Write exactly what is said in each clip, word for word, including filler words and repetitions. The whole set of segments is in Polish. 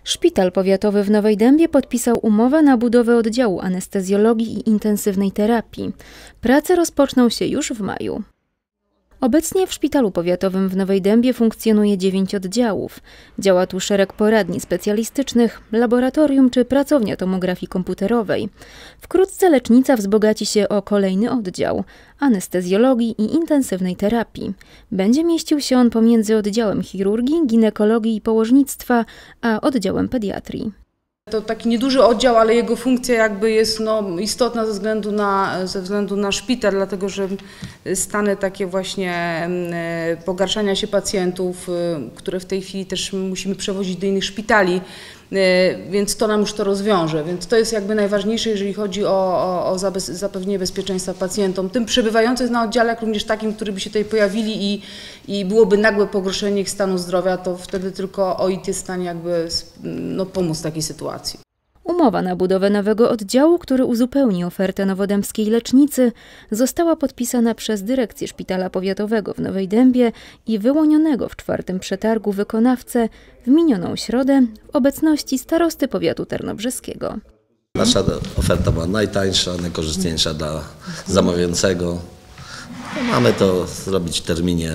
Szpital Powiatowy w Nowej Dębie podpisał umowę na budowę oddziału anestezjologii i intensywnej terapii. Prace rozpoczną się już w maju. Obecnie w Szpitalu Powiatowym w Nowej Dębie funkcjonuje dziewięć oddziałów. Działa tu szereg poradni specjalistycznych, laboratorium czy pracownia tomografii komputerowej. Wkrótce lecznica wzbogaci się o kolejny oddział – anestezjologii i intensywnej terapii. Będzie mieścił się on pomiędzy oddziałem chirurgii, ginekologii i położnictwa, a oddziałem pediatrii. To taki nieduży oddział, ale jego funkcja jakby jest no, istotna ze względu, na, ze względu na szpital, dlatego że stany takie właśnie pogarszania się pacjentów, które w tej chwili też musimy przewozić do innych szpitali, więc to nam już to rozwiąże. Więc to jest jakby najważniejsze, jeżeli chodzi o, o, o zapewnienie bezpieczeństwa pacjentom, tym przebywających na oddziale, jak również takim, którzy by się tutaj pojawili i, i byłoby nagłe pogorszenie ich stanu zdrowia, to wtedy tylko O I T jest w stanie jakby no, pomóc w takiej sytuacji. Umowa na budowę nowego oddziału, który uzupełni ofertę nowodębskiej lecznicy, została podpisana przez dyrekcję Szpitala Powiatowego w Nowej Dębie i wyłonionego w czwartym przetargu wykonawcę w minioną środę w obecności starosty powiatu tarnobrzeskiego. Nasza oferta była najtańsza, najkorzystniejsza dla zamawiającego. Mamy to zrobić w terminie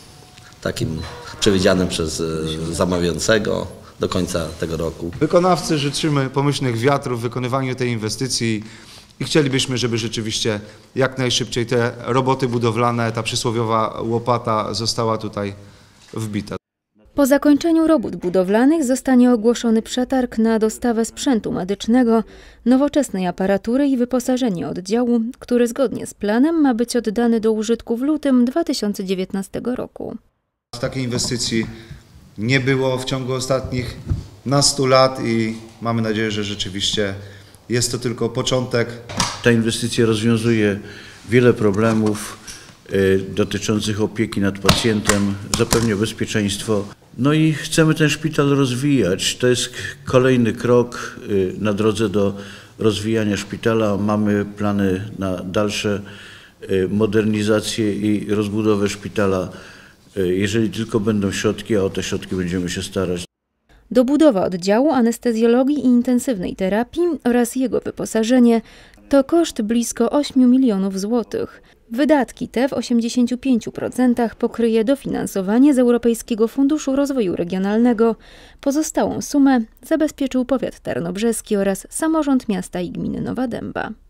takim przewidzianym przez zamawiającego do końca tego roku. Wykonawcy życzymy pomyślnych wiatrów w wykonywaniu tej inwestycji i chcielibyśmy, żeby rzeczywiście jak najszybciej te roboty budowlane, ta przysłowiowa łopata została tutaj wbita. Po zakończeniu robót budowlanych zostanie ogłoszony przetarg na dostawę sprzętu medycznego, nowoczesnej aparatury i wyposażenie oddziału, który zgodnie z planem ma być oddany do użytku w lutym dwa tysiące dziewiętnastego roku. Takiej inwestycji nie było w ciągu ostatnich nastu lat i mamy nadzieję, że rzeczywiście jest to tylko początek. Ta inwestycja rozwiązuje wiele problemów y, dotyczących opieki nad pacjentem, zapewnia bezpieczeństwo. No i chcemy ten szpital rozwijać. To jest kolejny krok y, na drodze do rozwijania szpitala. Mamy plany na dalsze y, modernizację i rozbudowę szpitala. Jeżeli tylko będą środki, a o te środki będziemy się starać. Dobudowa oddziału anestezjologii i intensywnej terapii oraz jego wyposażenie to koszt blisko ośmiu milionów złotych. Wydatki te w osiemdziesięciu pięciu procentach pokryje dofinansowanie z Europejskiego Funduszu Rozwoju Regionalnego. Pozostałą sumę zabezpieczył powiat tarnobrzeski oraz samorząd miasta i gminy Nowa Dęba.